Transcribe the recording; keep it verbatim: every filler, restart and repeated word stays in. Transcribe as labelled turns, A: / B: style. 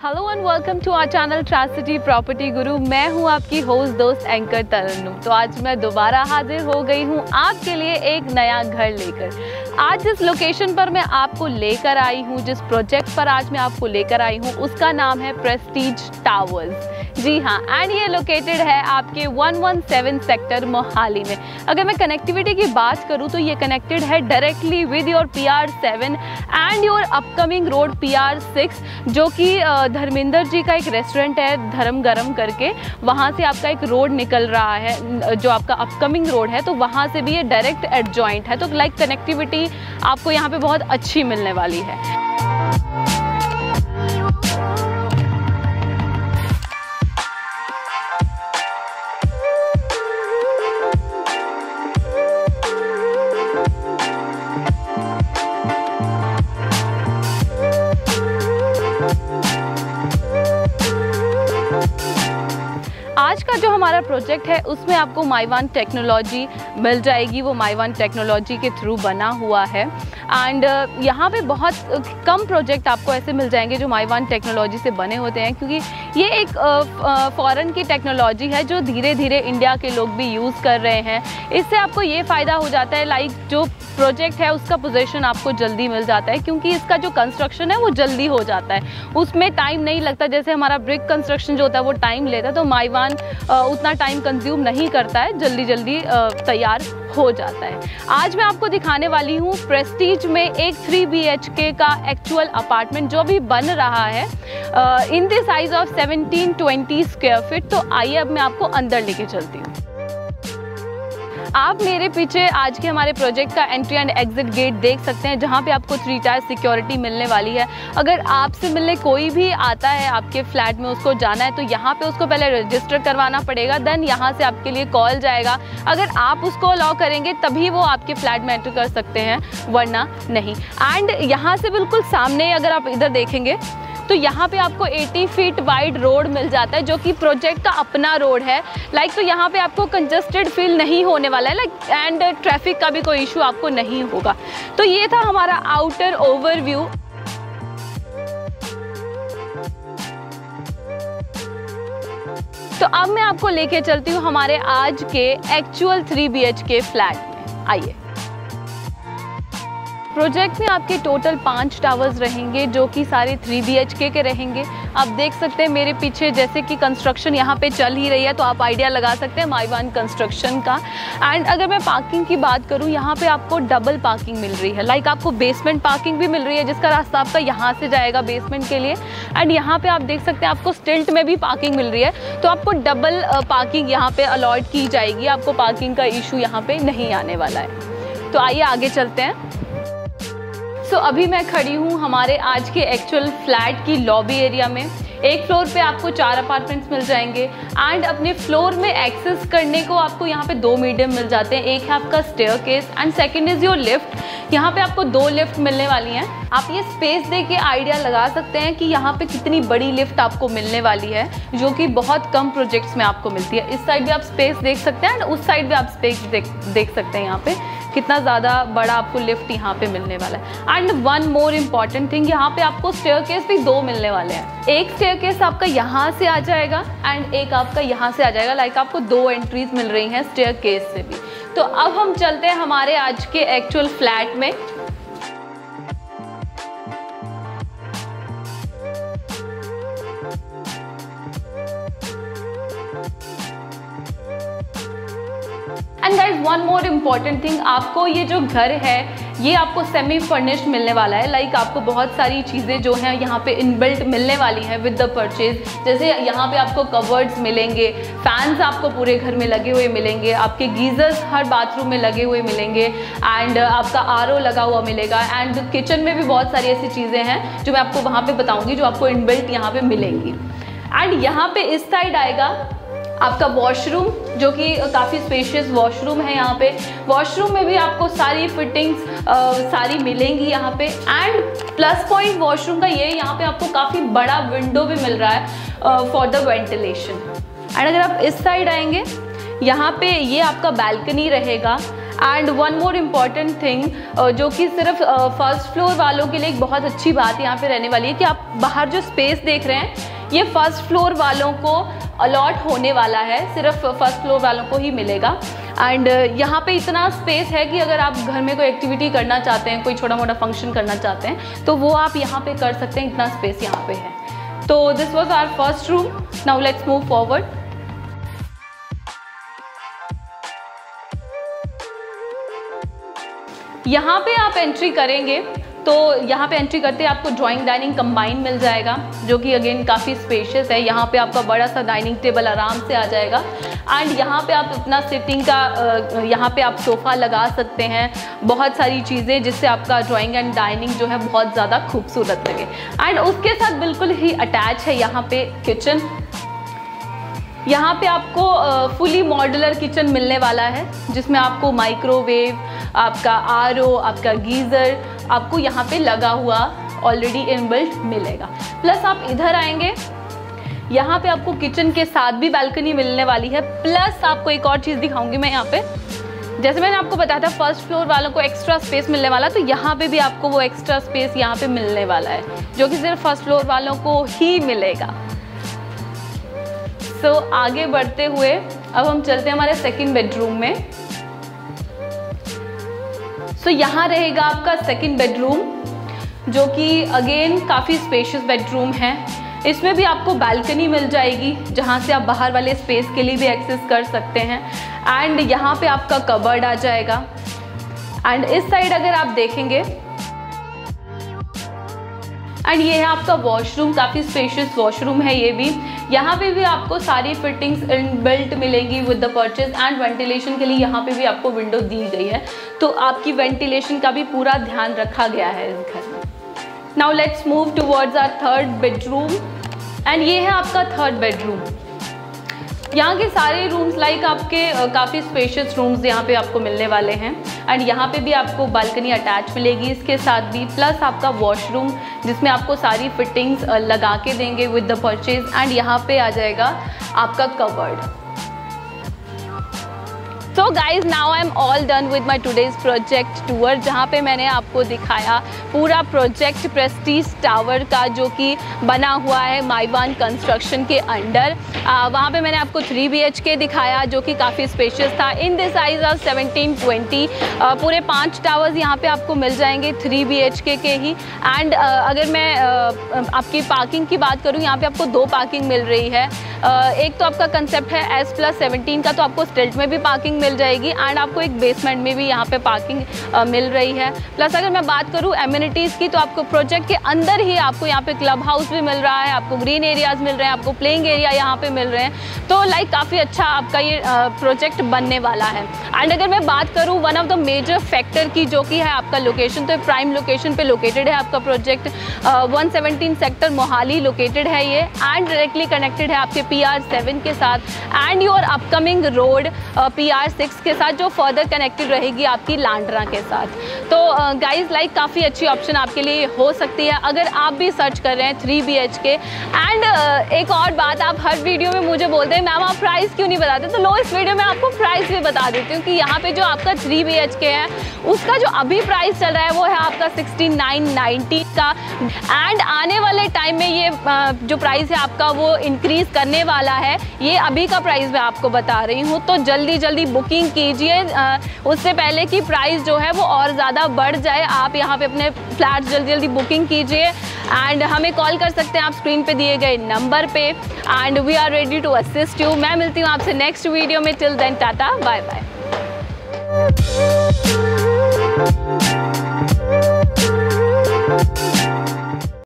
A: Hello and welcome to our channel transity property Guru. मैं हूं आपकी होस्ट दोस्त एंकर तरन्नुम। तो आज मैं दोबारा हाजिर हो गई हूं आपके लिए एक नया घर लेकर। आज जिस लोकेशन पर मैं आपको लेकर आई हूं, जिस प्रोजेक्ट पर आज मैं आपको लेकर आई हूं, उसका नाम है प्रेस्टीज टावर्स। जी हाँ, एंड ये लोकेटेड है आपके एक सौ सत्रह सेक्टर मोहाली में। अगर मैं कनेक्टिविटी की बात करूं तो ये कनेक्टेड है directly with your P R seven and your upcoming road P R six, जो कि धर्मेंद्र जी का एक रेस्टोरेंट है धर्म गरम करके। वहाँ से आपका एक रोड निकल रहा है जो आपका अपकमिंग रोड है, तो वहाँ से भी ये डायरेक्ट एडजॉइंट है। तो लाइक कनेक्टिविटी आपको यहाँ पे बहुत अच्छी मिलने वाली है। आज का जो हमारा प्रोजेक्ट है उसमें आपको माइवान टेक्नोलॉजी मिल जाएगी। वो माइवान टेक्नोलॉजी के थ्रू बना हुआ है एंड यहाँ पे बहुत कम प्रोजेक्ट आपको ऐसे मिल जाएंगे जो माइवान टेक्नोलॉजी से बने होते हैं, क्योंकि ये एक फॉरेन की टेक्नोलॉजी है जो धीरे धीरे इंडिया के लोग भी यूज़ कर रहे हैं। इससे आपको ये फ़ायदा हो जाता है, लाइक जो प्रोजेक्ट है उसका पोजीशन आपको जल्दी मिल जाता है, क्योंकि इसका जो कंस्ट्रक्शन है वो जल्दी हो जाता है, उसमें टाइम नहीं लगता। जैसे हमारा ब्रिक कंस्ट्रक्शन जो होता है वो टाइम लेता है, तो माइवान उतना टाइम कंज्यूम नहीं करता है, जल्दी जल्दी तैयार हो जाता है। आज मैं आपको दिखाने वाली हूँ प्रेस्टीज में एक थ्री बी एच के का एक्चुअल अपार्टमेंट जो भी बन रहा है in the size of seventeen twenty square feet. तो आइए अब मैं आपको अंदर लेके चलती हूँ। आप मेरे पीछे आज के हमारे प्रोजेक्ट का एंट्री एंड एग्जिट गेट देख सकते हैं, जहां पे आपको थ्री टायर सिक्योरिटी मिलने वाली है। अगर आपसे मिलने कोई भी आता है आपके फ्लैट में, उसको जाना है तो यहाँ पे उसको पहले रजिस्टर करवाना पड़ेगा, देन यहाँ से आपके लिए कॉल जाएगा। अगर आप उसको अलाउ करेंगे तभी वो आपके फ्लैट में एंटर कर सकते हैं, वरना नहीं। एंड यहाँ से बिल्कुल सामने अगर आप इधर देखेंगे तो यहाँ पे आपको अस्सी फीट वाइड रोड मिल जाता है, जो कि प्रोजेक्ट का अपना रोड है। लाइक like, तो यहाँ पे आपको कंजस्टेड फील नहीं होने वाला है, लाइक एंड ट्रैफिक का भी कोई इशू आपको नहीं होगा। तो ये था हमारा आउटर ओवरव्यू। तो अब मैं आपको लेके चलती हूँ हमारे आज के actual three B H K flat में। आइए। प्रोजेक्ट में आपके टोटल पांच टावर्स रहेंगे, जो कि सारे थ्री बी एच के के रहेंगे। आप देख सकते हैं मेरे पीछे जैसे कि कंस्ट्रक्शन यहाँ पे चल ही रही है, तो आप आइडिया लगा सकते हैं माइवान कंस्ट्रक्शन का। एंड अगर मैं पार्किंग की बात करूँ, यहाँ पे आपको डबल पार्किंग मिल रही है। लाइक आपको बेसमेंट पार्किंग भी मिल रही है, जिसका रास्ता आपका यहाँ से जाएगा बेसमेंट के लिए। एंड यहाँ पे आप देख सकते हैं आपको स्टिल्ट में भी पार्किंग मिल रही है, तो आपको डबल पार्किंग यहाँ पे अलॉट की जाएगी। आपको पार्किंग का इशू यहाँ पे नहीं आने वाला है। तो आइए आगे चलते हैं। तो so, अभी मैं खड़ी हूँ हमारे आज के एक्चुअल फ्लैट की लॉबी एरिया में। एक फ्लोर पे आपको चार अपार्टमेंट्स मिल जाएंगे एंड अपने फ्लोर में एक्सेस करने को आपको यहाँ पे दो मीडियम मिल जाते हैं। एक है आपका staircase and second is your lift. यहाँ पे आपको दो लिफ्ट मिलने वाली हैं। आप ये स्पेस देख के आइडिया लगा सकते हैं कि यहाँ पे कितनी बड़ी लिफ्ट आपको मिलने वाली है, जो कि बहुत कम प्रोजेक्ट्स में आपको मिलती है। इस साइड भी आप स्पेस देख सकते हैं, उस साइड भी आप स्पेस देख देख सकते हैं यहाँ पे कितना ज़्यादा बड़ा आपको लिफ्ट यहाँ पे मिलने वाला है। And one more important thing, यहाँ पे आपको स्टेयरकेस भी दो मिलने वाले हैं। एक स्टेयरकेस आपका यहाँ से आ जाएगा एंड एक आपका यहाँ से आ जाएगा। लाइक आपको दो एंट्रीज मिल रही हैं स्टेयरकेस से भी। तो अब हम चलते हैं हमारे आज के एक्चुअल फ्लैट में। And guys one more important thing, आपको ये जो घर है ये आपको सेमी फर्निश्ड मिलने वाला है। लाइक आपको बहुत सारी चीज़ें जो हैं यहाँ पे इनबिल्ट मिलने वाली हैं विद द परचेज। जैसे यहाँ पे आपको कवर्ड्स मिलेंगे, फैंस आपको पूरे घर में लगे हुए मिलेंगे, आपके गीजर्स हर बाथरूम में लगे हुए मिलेंगे एंड आपका आर ओ लगा हुआ मिलेगा। एंड किचन में भी बहुत सारी ऐसी चीज़ें हैं जो मैं आपको वहाँ पे बताऊँगी, जो आपको इनबिल्ट यहाँ पे मिलेंगी। एंड यहाँ पे इस साइड आएगा आपका वॉशरूम, जो कि काफ़ी स्पेशियस वॉशरूम है। यहाँ पे वॉशरूम में भी आपको सारी फिटिंग्स आ, सारी मिलेंगी यहाँ पे। एंड प्लस पॉइंट वॉशरूम का ये, यहाँ पे आपको काफ़ी बड़ा विंडो भी मिल रहा है फॉर द वेंटिलेशन। एंड अगर आप इस साइड आएंगे, यहाँ पे ये आपका बैल्कनी रहेगा and one more important thing जो कि सिर्फ फर्स्ट फ्लोर वालों के लिए एक बहुत अच्छी बात यहाँ पे रहने वाली है कि आप बाहर जो स्पेस देख रहे हैं ये फर्स्ट फ्लोर वालों को अलॉट होने वाला है, सिर्फ फर्स्ट फ्लोर वालों को ही मिलेगा। एंड यहाँ पे इतना स्पेस है कि अगर आप घर में कोई एक्टिविटी करना चाहते हैं, कोई छोटा मोटा फंक्शन करना चाहते हैं तो वो आप यहाँ पे कर सकते हैं, इतना स्पेस यहाँ पे है। तो this was our first room. Now let's move forward. यहाँ पे आप एंट्री करेंगे तो यहाँ पे एंट्री करते आपको ड्राइंग डाइनिंग कंबाइन मिल जाएगा, जो कि अगेन काफ़ी स्पेशियस है। यहाँ पे आपका बड़ा सा डाइनिंग टेबल आराम से आ जाएगा एंड यहाँ पे आप अपना सिटिंग का, यहाँ पे आप सोफ़ा लगा सकते हैं, बहुत सारी चीज़ें जिससे आपका ड्राइंग एंड डाइनिंग जो है बहुत ज़्यादा खूबसूरत लगे। एंड उसके साथ बिल्कुल ही अटैच है यहाँ पे किचन। यहाँ पे आपको फुली मॉड्यूलर किचन मिलने वाला है जिसमें आपको माइक्रोवेव, आपका आर ओ, आपका गीज़र आपको यहाँ पे लगा हुआ ऑलरेडी इनबिल्ट मिलेगा। प्लस आप इधर आएंगे, यहाँ पे आपको किचन के साथ भी बालकनी मिलने वाली है। प्लस आपको एक और चीज़ दिखाऊंगी मैं यहाँ पे, जैसे मैंने आपको बताया था फर्स्ट फ्लोर वालों को एक्स्ट्रा स्पेस मिलने वाला, तो यहाँ पे भी आपको वो एक्स्ट्रा स्पेस यहाँ पे मिलने वाला है जो कि सिर्फ फर्स्ट फ्लोर वालों को ही मिलेगा। तो so, आगे बढ़ते हुए अब हम चलते हैं हमारे सेकंड बेडरूम में। सो so, यहाँ रहेगा आपका सेकंड बेडरूम जो कि अगेन काफ़ी स्पेशियस बेडरूम है। इसमें भी आपको बालकनी मिल जाएगी जहाँ से आप बाहर वाले स्पेस के लिए भी एक्सेस कर सकते हैं। एंड यहाँ पे आपका कबर्ड आ जाएगा। एंड इस साइड अगर आप देखेंगे एंड ये है आपका वॉशरूम, काफ़ी स्पेशियस वॉशरूम है ये भी। यहाँ पे भी आपको सारी फिटिंग्स इनबिल्ट मिलेंगी with the purchase. And ventilation के लिए यहाँ पे भी आपको विंडो दी गई है, तो आपकी वेंटिलेशन का भी पूरा ध्यान रखा गया है इस घर में। Now let's move towards our third bedroom. And ये है आपका थर्ड बेडरूम। यहाँ के सारे रूम्स लाइक आपके काफ़ी स्पेशियस रूम्स यहाँ पे आपको मिलने वाले हैं। एंड यहाँ पे भी आपको बालकनी अटैच मिलेगी इसके साथ भी, प्लस आपका वॉशरूम जिसमें आपको सारी फिटिंग्स लगा के देंगे विद द परचेज। एंड यहाँ पे आ जाएगा आपका cupboard. So guys now I am all done with my today's project tour, जहाँ पे मैंने आपको दिखाया पूरा प्रोजेक्ट प्रेस्टीज टावर का जो कि बना हुआ है माईवान कंस्ट्रक्शन के अंडर। वहाँ पे मैंने आपको थ्री बी एच के दिखाया जो कि काफ़ी स्पेशियस था in the size of seventeen twenty. पूरे पांच टावर्स यहाँ पे आपको मिल जाएंगे थ्री बी एच के के ही। एंड अगर मैं आपकी पार्किंग की बात करूँ, यहाँ पे आपको दो पार्किंग मिल रही है। एक तो आपका कंसेप्ट है एस प्लस सेवनटीन का, तो आपको स्टिल्ट में भी पार्किंग मिल जाएगी एंड आपको एक बेसमेंट में भी यहाँ पे पार्किंग आ, मिल रही है। प्लस अगर मैं बात करूँ एमिनिटीज़ की, तो आपको प्रोजेक्ट के अंदर ही आपको यहाँ पे क्लब हाउस भी मिल रहा है, आपको ग्रीन एरियाज मिल रहे हैं, आपको प्लेइंग एरिया यहाँ पे मिल रहे हैं। तो लाइक काफ़ी अच्छा आपका ये प्रोजेक्ट बनने वाला है। एंड अगर मैं बात करूँ one of the major factor की, जो कि है आपका लोकेशन, तो प्राइम लोकेशन पे लोकेटेड है आपका project. One seventeen sector Mohali located है ये एंड डायरेक्टली कनेक्टेड है आपके पी आर सेवन के साथ and your upcoming road P R six के साथ, जो फर्दर कनेक्टेड रहेगी आपकी लांडरा के साथ। तो गाइज लाइक काफ़ी अच्छी ऑप्शन आपके लिए हो सकती है अगर आप भी सर्च कर रहे हैं three B H K. And uh, एक और बात, आप हर वीडियो में मुझे बोलते हैं मैम आप प्राइस क्यों नहीं बताते, तो लो इस वीडियो में आपको प्राइस भी बता देती हूँ कि यहाँ पे जो आपका थ्री बी एच के है उसका जो अभी प्राइस चल रहा है वो है आपका सिक्सटी नाइन नाइन्टी का। एंड आने वाले टाइम में ये uh, जो प्राइस है आपका वो इंक्रीज करने वाला है। ये अभी का प्राइस मैं आपको बता रही हूँ, तो जल्दी जल्दी बुकिंग कीजिए उससे पहले कि प्राइस जो है वो और ज़्यादा बढ़ जाए। आप यहाँ पे अपने फ्लैट्स जल्दी जल्दी बुकिंग कीजिए एंड हमें कॉल कर सकते हैं आप स्क्रीन पे दिए गए नंबर पे and we are ready to assist you. मैं मिलती हूँ आपसे नेक्स्ट वीडियो में। Till then tata bye bye.